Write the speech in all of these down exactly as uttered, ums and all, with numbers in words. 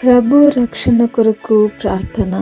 ప్రభు రక్షణ కొరకు ప్రార్థన.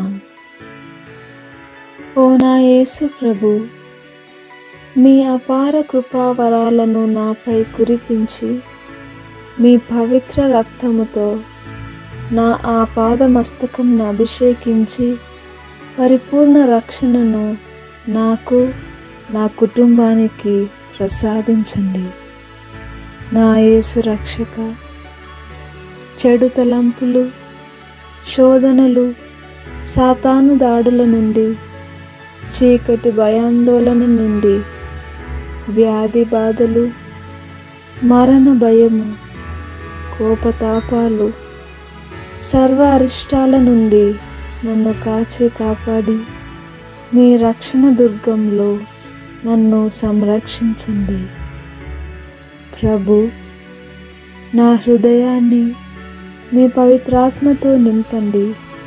ఓ నా యేసు ప్రభు, మీ అపార కృపావరాలను నాపై కురిపించి మీ పవిత్ర రక్తముతో నా ఆపాదమస్తకంను అభిషేకించి పరిపూర్ణ రక్షణను నాకు, నా కుటుంబానికి ప్రసాదించండి. నా యేసు రక్షక, చెడు తలంపులు, శోధనలు, సాతాను దాడుల నుండి, చీకటి భయాందోళన నుండి, వ్యాధి బాధలు, మరణ భయము, కోపతాపాలు, సర్వ అరిష్టాల నుండి నన్ను కాచి కాపాడి మీ రక్షణ దుర్గంలో నన్ను సంరక్షించండి. ప్రభు, నా హృదయాన్ని మీ పవిత్రాత్మతో నింపండి.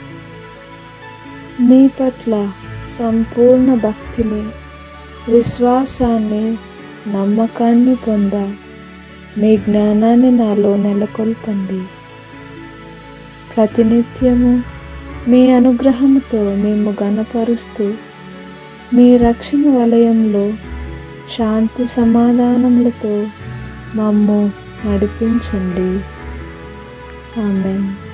మీ పట్ల సంపూర్ణ భక్తిని, విశ్వాసాన్ని, నమ్మకాన్ని పొంద మీ జ్ఞానాన్ని నాలో నెలకొల్పండి. ప్రతినిత్యము మీ అనుగ్రహంతో మేము ఘనపరుస్తూ మీ రక్షణ వలయంలో శాంతి సమాధానములతో మమ్ము నడిపించండి. ఆమేన్.